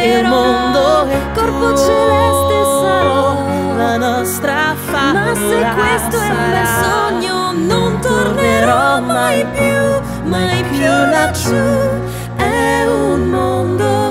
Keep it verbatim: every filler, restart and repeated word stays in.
il mondo è corpo tuo, celeste sarò. la nostra favola Ma se questo è un bel sarà. sogno, non tornerò mai più, mai più laggiù. È un mondo